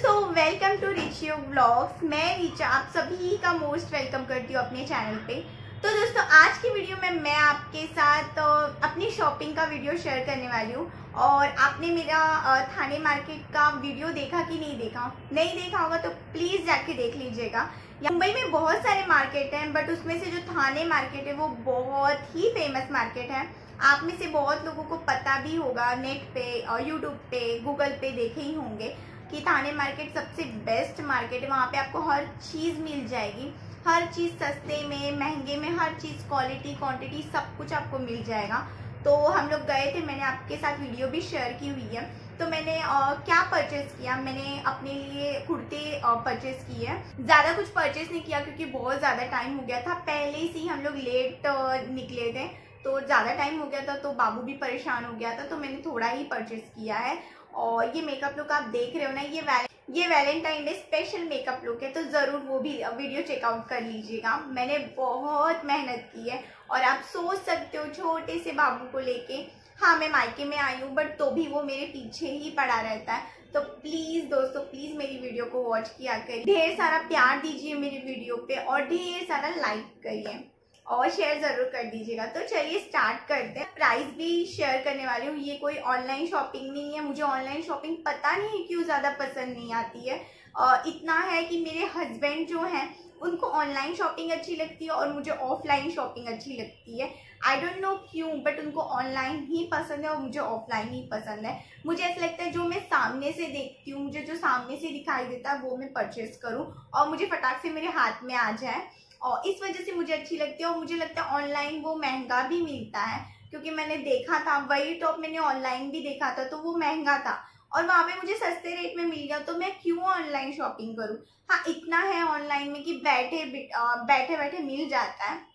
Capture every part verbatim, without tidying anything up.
So welcome to Richio vlogs. मैं रिचा आप सभी का मोस्ट वेलकम करती हूँ अपने चैनल पे। तो दोस्तों आज की वीडियो में मैं आपके साथ अपनी शॉपिंग का वीडियो शेयर करने वाली हूँ। और आपने मेरा थाने मार्केट का वीडियो देखा कि नहीं देखा, नहीं देखा होगा तो प्लीज़ जाके देख लीजिएगा। मुंबई में बहुत सारे मार्केट हैं बट उसमें से जो थाने मार्केट है वो बहुत ही फेमस मार्केट है। आप में से बहुत लोगों को पता भी होगा, नेट पे और यूट्यूब पे गूगल पे देखे ही होंगे कि थाने मार्केट सबसे बेस्ट मार्केट है। वहाँ पे आपको हर चीज़ मिल जाएगी, हर चीज़ सस्ते में, महंगे में, हर चीज़ क्वालिटी क्वांटिटी सब कुछ आपको मिल जाएगा। तो हम लोग गए थे, मैंने आपके साथ वीडियो भी शेयर की हुई है। तो मैंने आ, क्या परचेस किया, मैंने अपने लिए कुर्ते परचेस किए हैं। ज़्यादा कुछ परचेस नहीं किया क्योंकि बहुत ज़्यादा टाइम हो गया था, पहले ही हम लोग लेट निकले थे तो ज़्यादा टाइम हो गया था, तो बाबू भी परेशान हो गया था, तो मैंने थोड़ा ही परचेस किया है। और ये मेकअप लुक आप देख रहे हो ना, ये वैले ये Valentine day special makeup look है, तो ज़रूर वो भी वीडियो चेकआउट कर लीजिएगा। मैंने बहुत मेहनत की है और आप सोच सकते हो छोटे से बाबू को लेके, हाँ मैं मायके में आई हूँ बट तो भी वो मेरे पीछे ही पड़ा रहता है। तो प्लीज़ दोस्तों प्लीज़ मेरी वीडियो को वॉच किया करिए, ढेर सारा प्यार दीजिए मेरी वीडियो पे और ढेर सारा लाइक करिए और शेयर जरूर कर दीजिएगा। तो चलिए स्टार्ट करते हैं। प्राइस भी शेयर करने वाली हूँ, ये कोई ऑनलाइन शॉपिंग नहीं है। मुझे ऑनलाइन शॉपिंग पता नहीं क्यों ज़्यादा पसंद नहीं आती है। और इतना है कि मेरे हस्बैंड जो हैं उनको ऑनलाइन शॉपिंग अच्छी लगती है और मुझे ऑफलाइन शॉपिंग अच्छी लगती है। आई डोंट नो क्यों बट उनको ऑनलाइन ही पसंद है और मुझे ऑफलाइन ही पसंद है। मुझे ऐसा लगता है जो मैं सामने से देखती हूँ, मुझे जो सामने से दिखाई देता है वो मैं परचेस करूँ और मुझे फटाक से मेरे हाथ में आ जाए, और इस वजह से मुझे अच्छी लगती है। और मुझे लगता है ऑनलाइन वो महंगा भी मिलता है क्योंकि मैंने देखा था, वही टॉप मैंने ऑनलाइन भी देखा था तो वो महंगा था और वहाँ पे मुझे सस्ते रेट में मिल गया, तो मैं क्यों ऑनलाइन शॉपिंग करूँ। हाँ इतना है ऑनलाइन में कि बैठे बैठे बैठे मिल जाता है,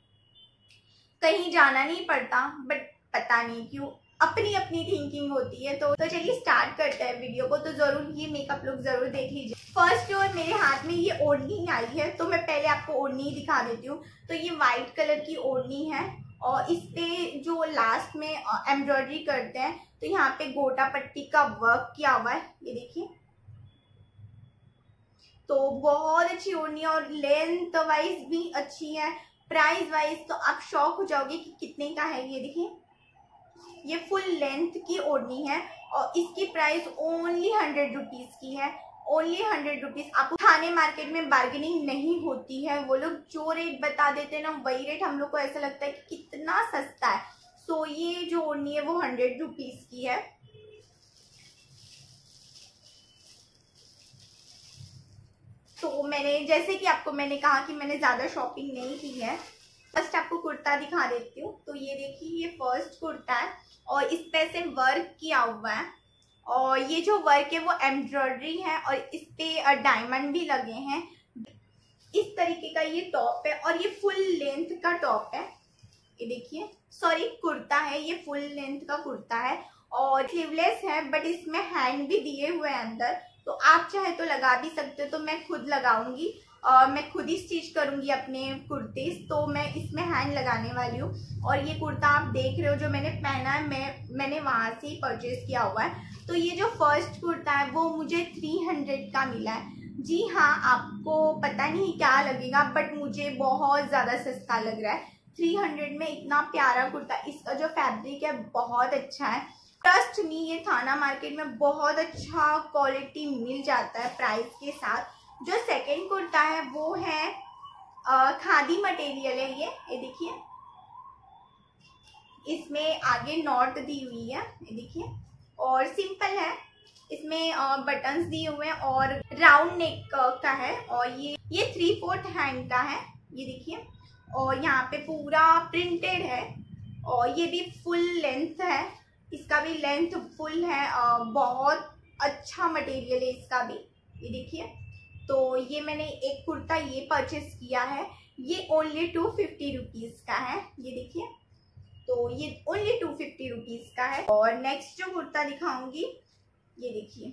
कहीं जाना नहीं पड़ता। बट पता नहीं क्यों अपनी अपनी थिंकिंग होती है। तो तो चलिए स्टार्ट करते हैं वीडियो को। तो जरूर ये मेकअप लुक जरूर देख लीजिए। फर्स्ट जो मेरे हाथ में ये ओढ़नी आई है तो मैं पहले आपको ओढ़नी दिखा देती हूँ। तो ये वाइट कलर की ओढ़नी है और इस पे जो लास्ट में एम्ब्रॉयडरी करते हैं तो यहाँ पे गोटा पट्टी का वर्क किया हुआ है, ये देखिए। तो बहुत अच्छी ओढ़नी है और लेंथ वाइज भी अच्छी है। प्राइस वाइज तो आप शॉक हो जाओगे कि कितने का है। ये देखिए ये फुल लेंथ की ओढ़नी है और इसकी प्राइस ओनली हंड्रेड रुपीज की है, ओनली हंड्रेड रुपीज। आपको थाने मार्केट में बार्गेनिंग नहीं होती है, वो लोग जो रेट बता देते हैं ना वही रेट हम लोग को ऐसा लगता है कि कितना सस्ता है। सो ये जो ओढ़नी है वो हंड्रेड रुपीज की है। तो मैंने जैसे कि आपको मैंने कहा कि मैंने ज्यादा शॉपिंग नहीं की है। फर्स्ट आपको कुर्ता दिखा देती हूँ। तो ये देखिए ये फर्स्ट कुर्ता है और इस पे से वर्क किया हुआ है और ये जो वर्क है वो एम्ब्रॉयडरी है और इस पे डायमंड भी लगे हैं। इस तरीके का ये टॉप है और ये फुल लेंथ का टॉप है, ये देखिए। सॉरी कुर्ता है, ये फुल लेंथ का कुर्ता है और स्लीवलेस है बट इसमें हैंड भी दिए हुए हैं अंदर, तो आप चाहे तो लगा भी सकते हो। तो मैं खुद लगाऊंगी और मैं खुद ही स्टिच करूंगी अपने कुर्ते, तो मैं इसमें हैंड लगाने वाली हूँ। और ये कुर्ता आप देख रहे हो जो मैंने पहना है, मैं मैंने वहां से ही परचेज किया हुआ है। तो ये जो फर्स्ट कुर्ता है वो मुझे थ्री हंड्रेड का मिला है। जी हाँ, आपको पता नहीं क्या लगेगा बट मुझे बहुत ज्यादा सस्ता लग रहा है। थ्री हंड्रेड में इतना प्यारा कुर्ता, इसका जो फैब्रिक है बहुत अच्छा है। ट्रस्ट मी, ये थाना मार्केट में बहुत अच्छा क्वालिटी मिल जाता है प्राइस के साथ। जो सेकंड कुर्ता है वो है आ, खादी मटेरियल है ये ये देखिए। इसमें आगे नॉट दी हुई है, ये देखिए, और सिंपल है। इसमें बटन्स दिए हुए हैं और राउंड नेक का है और ये ये थ्री फोर्थ हैंड का है, ये देखिए। और यहाँ पे पूरा प्रिंटेड है और ये भी फुल लेंथ है, इसका भी लेंथ फुल है। आ, बहुत अच्छा मटेरियल है इसका भी, ये देखिए। तो ये मैंने एक कुर्ता ये परचेस किया है, ये ओनली टू फिफ्टी रुपीज का है, ये देखिए। तो ये ओनली टू फिफ्टी रुपीज का है। और नेक्स्ट जो कुर्ता दिखाऊंगी ये देखिए,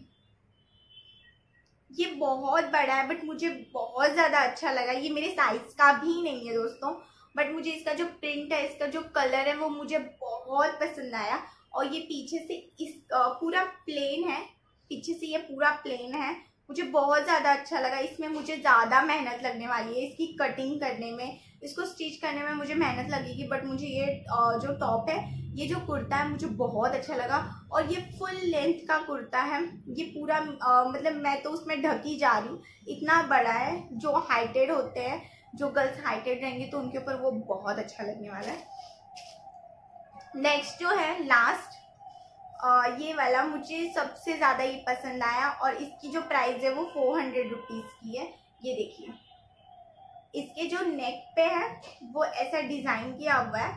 ये बहुत बड़ा है बट मुझे बहुत ज्यादा अच्छा लगा। ये मेरे साइज का भी नहीं है दोस्तों, बट मुझे इसका जो प्रिंट है, इसका जो कलर है वो मुझे बहुत पसंद आया। और ये पीछे से इस पूरा प्लेन है, पीछे से ये पूरा प्लेन है मुझे बहुत ज़्यादा अच्छा लगा। इसमें मुझे ज़्यादा मेहनत लगने वाली है, इसकी कटिंग करने में, इसको स्टिच करने में मुझे मेहनत लगेगी, बट मुझे ये जो टॉप है, ये जो कुर्ता है मुझे बहुत अच्छा लगा। और ये फुल लेंथ का कुर्ता है, ये पूरा आ, मतलब मैं तो उसमें ढकी जा रही हूँ, इतना बड़ा है। जो हाइटेड होते हैं, जो गर्ल्स हाइटेड रहेंगे तो उनके ऊपर वो बहुत अच्छा लगने वाला है। नेक्स्ट जो है लास्ट, ये वाला मुझे सबसे ज़्यादा ये पसंद आया और इसकी जो प्राइस है वो फोर हंड्रेड रुपीज़ की है। ये देखिए, इसके जो नेक पे है वो ऐसा डिज़ाइन किया हुआ है,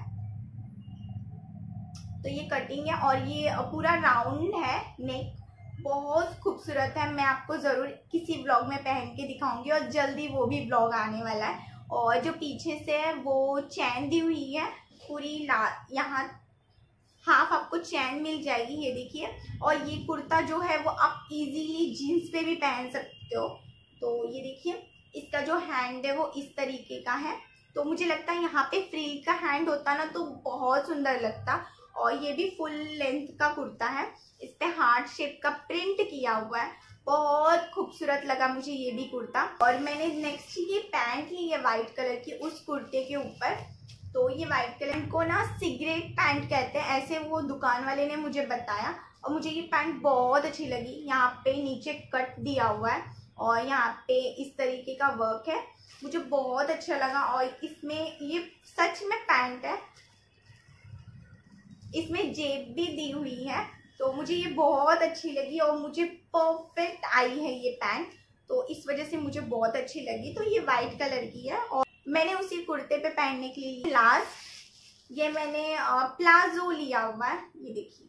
तो ये कटिंग है और ये पूरा राउंड है नेक, बहुत खूबसूरत है। मैं आपको ज़रूर किसी ब्लॉग में पहन के दिखाऊंगी और जल्दी वो भी ब्लॉग आने वाला है। और जो पीछे से है वो चैन दी हुई है पूरी, यहाँ हाफ आपको चैन मिल जाएगी, ये देखिए। और ये कुर्ता जो है वो आप इजीली जीन्स पे भी पहन सकते हो। तो ये देखिए, इसका जो हैंड है वो इस तरीके का है, तो मुझे लगता है यहाँ पे फ्रिल का हैंड होता ना तो बहुत सुंदर लगता। और ये भी फुल लेंथ का कुर्ता है, इस पे हार्ट शेप का प्रिंट किया हुआ है, बहुत खूबसूरत लगा मुझे ये भी कुर्ता। और मैंने नेक्स्ट ये पैंट ली है वाइट कलर की उस कुर्ते के ऊपर, तो ये वाइट कलर को ना सिगरेट पैंट कहते हैं, ऐसे वो दुकान वाले ने मुझे बताया। और मुझे ये पैंट बहुत अच्छी लगी, यहाँ पे नीचे कट दिया हुआ है और यहाँ पे इस तरीके का वर्क है, मुझे बहुत अच्छा लगा। और इसमें ये सच में पैंट है, इसमें जेब भी दी हुई है, तो मुझे ये बहुत अच्छी लगी और मुझे परफेक्ट आई है ये पैंट, तो इस वजह से मुझे बहुत अच्छी लगी। तो ये वाइट कलर की है और मैंने उसी कुर्ते पे पहनने के लिए लास्ट ये मैंने प्लाजो लिया हुआ है। ये देखिए,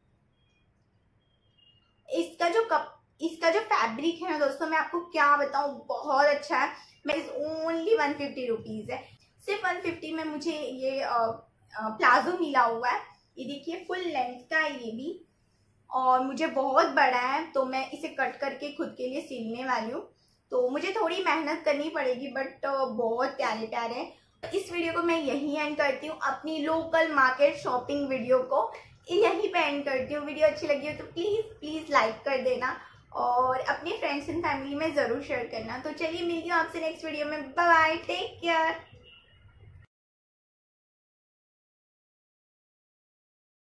इसका जो कप इसका जो फैब्रिक है ना दोस्तों, मैं आपको क्या बताऊं, बहुत अच्छा है। मैं ओनली वन फिफ्टी रुपीज़ है, सिर्फ वन फिफ्टी में मुझे ये आ, आ, प्लाजो मिला हुआ है। ये देखिए, फुल लेंथ का है ये भी और मुझे बहुत बड़ा है, तो मैं इसे कट करके खुद के लिए सिलने वाली हूँ, तो मुझे थोड़ी मेहनत करनी पड़ेगी, बट बहुत प्यारे प्यारे हैं। इस वीडियो को मैं यहीं एंड करती हूँ, अपनी लोकल मार्केट शॉपिंग वीडियो को यहीं पे एंड करती हूँ। वीडियो अच्छी लगी हो तो प्लीज़ प्लीज़ लाइक कर देना और अपने फ्रेंड्स एंड फैमिली में ज़रूर शेयर करना। तो चलिए, मिलती हूँ आपसे नेक्स्ट वीडियो में। Bye bye, take care.